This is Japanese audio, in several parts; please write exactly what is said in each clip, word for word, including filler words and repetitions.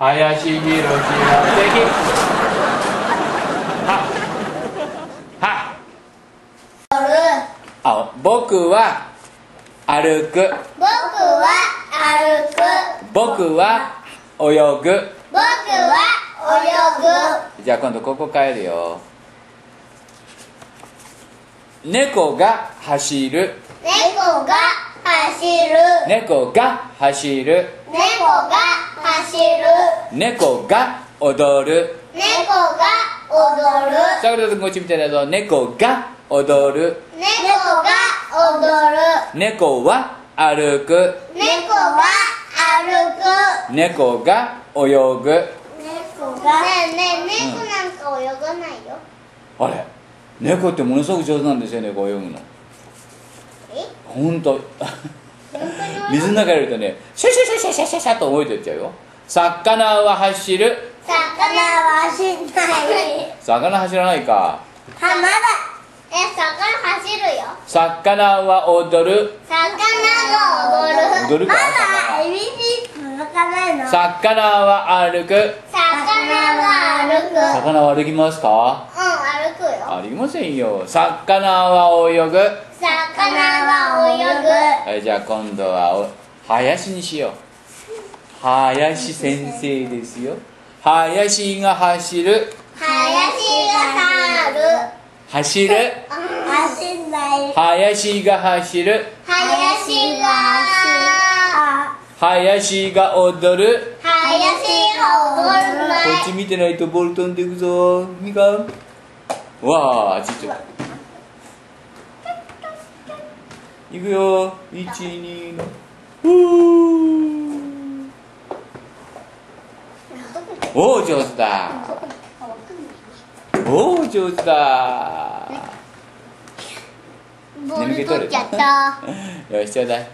林博士の敵。ははあ、僕は歩く。 僕は歩く。 僕は泳ぐ。 僕は泳ぐ。 じゃあ今度ここ変えるよ。猫が走る。 猫が走る。 猫が走る。 猫が走る。 猫が踊る。 猫が踊る。 さあ、こっち見てるぞ。猫が踊る。 猫が踊る。 猫は歩く。 猫は歩く。 猫が泳ぐ。 猫が。ねえねえ、猫なんか泳がないよ。 あれ、猫ってものすごく上手なんですよね、こう泳ぐの。 え？ ほんと。水の中にいるとね、シャシャシャシャシャシャシャと泳いでっちゃうよ。魚は走る。 魚は走んない。 魚走らないか。 浜だ。え、魚走るよ。 魚は踊る。 魚が踊る。 踊るか。 エビビ続かないの。 魚は歩く。 魚が歩く。 魚は歩きますか。 うん、歩くよ。 歩きませんよ。魚は泳ぐ。 魚は泳ぐ。 はい、じゃあ今度はお林にしよう。林先生ですよ。林が走る。 林が走る。 走る。 走んない。 林が走る。 林が林が踊る。 林が踊る。 こっち見てないとボール飛んでいくぞ。みかん。わあ、ちっちゃい。いくよ。いち、にの。ふー。おお、上手だ。おお、上手だ。 ボール取っちゃった。 よし、ちょうだい。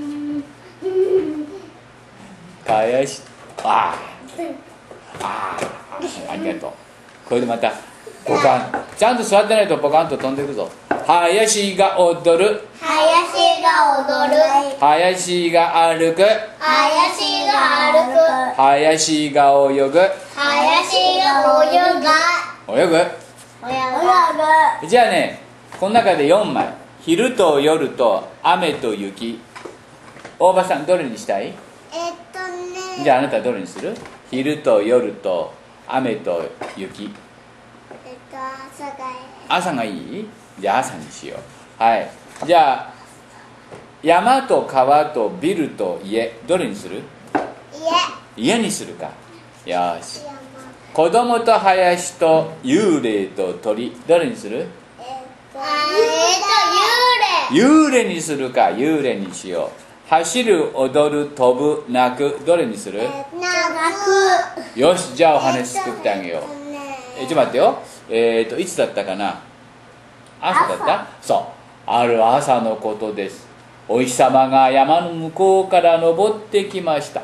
返し、ああ。ああ、ありがとう。これでまた、ポカン。ちゃんと座ってないとポカンと飛んでいくぞ。林が踊る。 林が踊る。 林が歩く。 林が歩く。 林が泳ぐ。 林が泳ぐ。 泳ぐ。 泳ぐ。 じゃあね、この中でよんまい。昼と夜と雨と雪。大場さん、どれにしたい？ えっとね。 じゃああなたどれにする？昼と夜と雨と雪。 えっと、朝がいい。 朝がいい？じゃあ朝にしよう。はい。じゃあ山と川とビルと家、どれにする？ 家。 家にするか。よし。子供と林と幽霊と鳥、どれにする？ えっと、えっと、幽霊。 幽霊にするか。幽霊にしよう。走る、踊る、飛ぶ、泣く、どれにする？ 泣く。 よし、じゃあお話作ってあげよう。え、ちょっと待ってよ。えっといつだったかな。朝だった？そう。ある朝のことです。お日様が山の向こうから登ってきました。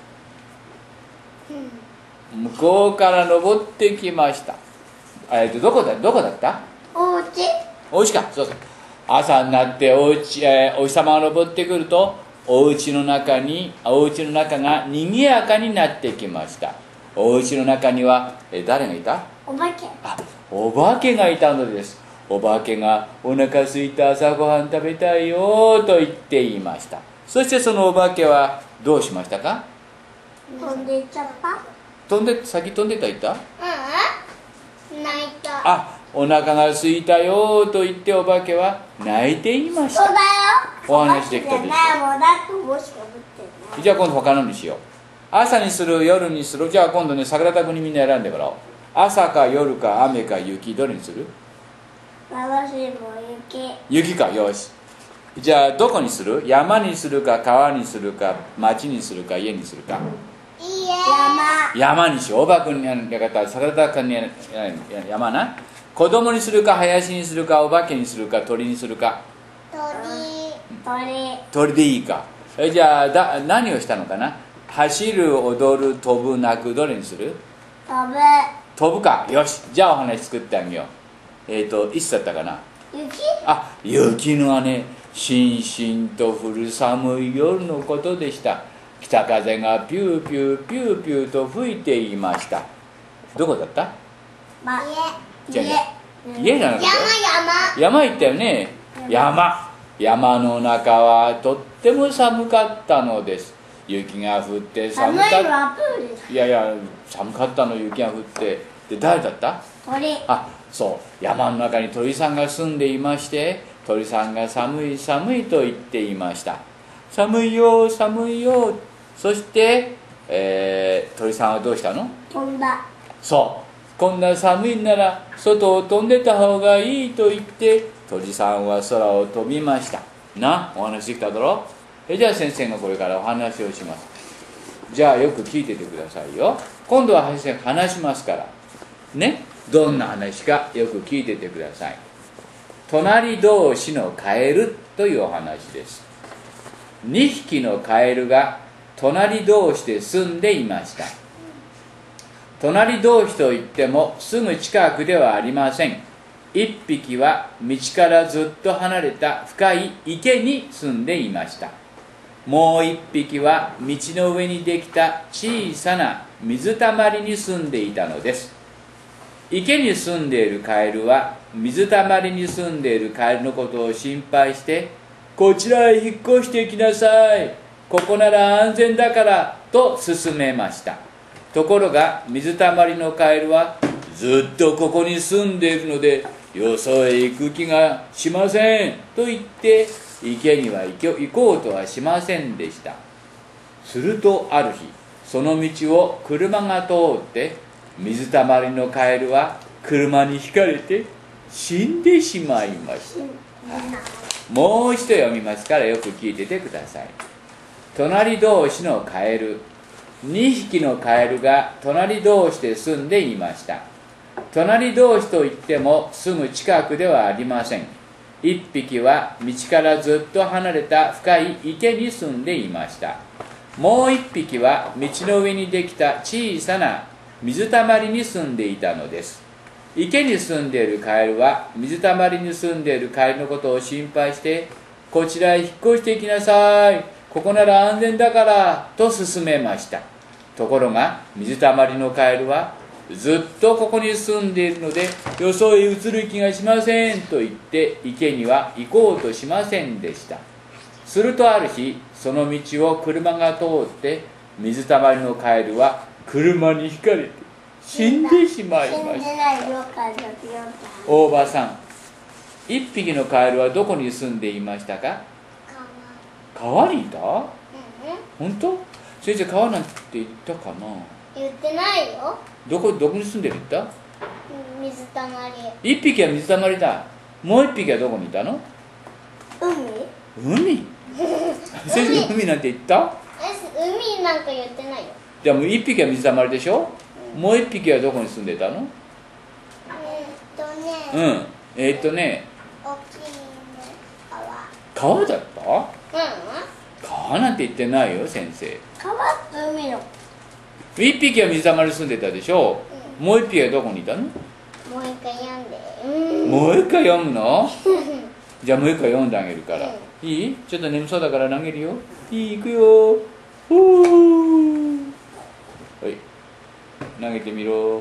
向こうから登ってきました。えっとどこだどこだった？ お家。 お家か。そうそう。朝になってお家、えー、お日様が登ってくると、お家の中にお家の中が賑やかになってきました。お家の中には、えー、誰がいた？ お化け。 あ、お化けがいたのです。お化けがお腹すいた、朝ごはん食べたいよと言っていました。そしてそのお化けはどうしましたか？ 飛んでいっちゃった。 飛んで先飛んでた言った？ うん、泣いた。 あ、お腹が空いたよと言ってお化けは泣いていました。 そうだよ。 お話できたでしょ。 もうだってもしかぶってじゃあ今度他のにしよう。朝にする、夜にする。じゃあ今度ね、桜田君にみんな選んでもらおう。朝か夜か雨か雪、どれにする？ 私も雪。 雪か。よし。じゃあどこにする？山にするか川にするか町にするか家にするか。 いい山。 山にしよう。おばくんにやり方、桜田君にや山な。子供にするか林にするかお化けにするか鳥にするか。 鳥。鳥。 鳥でいいか。えじゃあだ何をしたのかな。走る、踊る、飛ぶ、泣く、どれにする？ 飛ぶ。 飛ぶか。よし。じゃあお話作ってあげよう。えっ、ー、といつだったかな。 雪。 あ、雪のはね、しんしんと降る寒い夜のことでした。 北風がピューピューピューピューと吹いていました。どこだった？ ま、 じゃあ家じゃなくて山山行ったよね。山山の中はとっても寒かったのです。雪が降って寒かった。 寒いはプールだ。 いやいや寒かったの。雪が降って。で誰だった？ 鳥。 あ、そう山の中に鳥さんが住んでいまして、鳥さんが寒い寒いと言っていました。寒いよ寒いよ。そして、えー、鳥さんはどうしたの？ 飛んだ。 そうこんな寒いなら外を飛んでた方がいいと言って鳥さんは空を飛びましたな。お話できただろう。えじゃあ先生がこれからお話をします。じゃあよく聞いててくださいよ。今度は先生が話しますからね。どんな話かよく聞いててください。隣同士のカエルというお話です。にひきのカエルが隣同士で住んでいました。隣同士といってもすぐ近くではありません。いっぴきは道からずっと離れた深い池に住んでいました。もういっぴきは道の上にできた小さな水たまりに住んでいたのです。池に住んでいるカエルは水たまりに住んでいるカエルのことを心配して、こちらへ引っ越してきなさい、ここなら安全だからと勧めました。ところが水たまりのカエルはずっとここに住んでいるのでよそへ行く気がしませんと言って池には行こうとはしませんでした。するとある日、その道を車が通って水たまりのカエルは車にひかれて死んでしまいました。もう一度読みますからよく聞いててください。隣同士のカエル。にひきのカエルが隣同士で住んでいました。隣同士といってもすぐ近くではありません。いっぴきは道からずっと離れた深い池に住んでいました。もういっぴきは道の上にできた小さな水たまりに住んでいたのです。池に住んでいるカエルは水たまりに住んでいるカエルのことを心配して、こちらへ引っ越してきなさい、ここなら安全だからと勧めました。ところが水たまりのカエルはずっとここに住んでいるのでよそへ移る気がしませんと言って池には行こうとしませんでした。するとある日、その道を車が通って水たまりのカエルは車にひかれて死んでしまいました。大場さん、一匹のカエルはどこに住んでいましたか？川にいた？うん、本当？先生、川なんて言ったかな？ 言ってないよ。 どこ、どこに住んでるって言った？ 水たまり。 一匹は水たまりだ。もう一匹はどこにいたの？ 海。 海？先生、海なんて言った？ 海なんか言ってないよ。 じゃあもう一匹は水たまりでしょ、うん、もう一匹はどこに住んでたの？ えー、っとねうんえー、っとね大きいね川。 川だった？うん、川なんて言ってないよ先生。 川って海の。 一匹は水たまりに住んでたでしょ、うん、もう一匹はどこにいたの？もう一回読んで、うん、 もう一回読むの？じゃあもう一回読んであげるから、うん、いい？ちょっと眠そうだから投げるよ。いい？いくよ。ほー、はい、投げてみろ。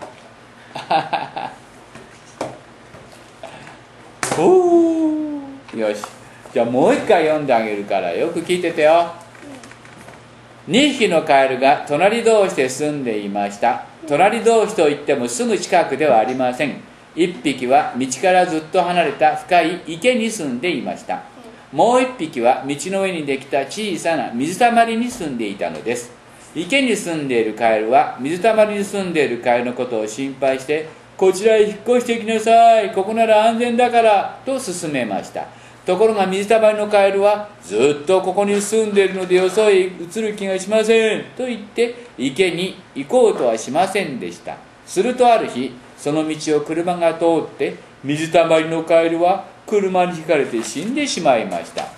ほー、よし。じゃあもう一回読んであげるからよく聞いててよ。にひきのカエルが隣同士で住んでいました。隣同士といってもすぐ近くではありません。いっぴきは道からずっと離れた深い池に住んでいました。もういっぴきは道の上にできた小さな水たまりに住んでいたのです。池に住んでいるカエルは水たまりに住んでいるカエルのことを心配して、こちらへ引っ越してきなさい、ここなら安全だからと勧めました。ところが水たまりのカエルはずっとここに住んでいるのでよそへ移る気がしませんと言って池に行こうとはしませんでした。するとある日、その道を車が通って水たまりのカエルは車にひかれて死んでしまいました。